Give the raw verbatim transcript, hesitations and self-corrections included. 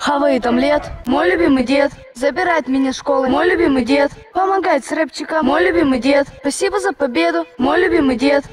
Хавает омлет, мой любимый дед. Забирает меня с школы, мой любимый дед. Помогает с рэпчиком, мой любимый дед. Спасибо за победу, мой любимый дед.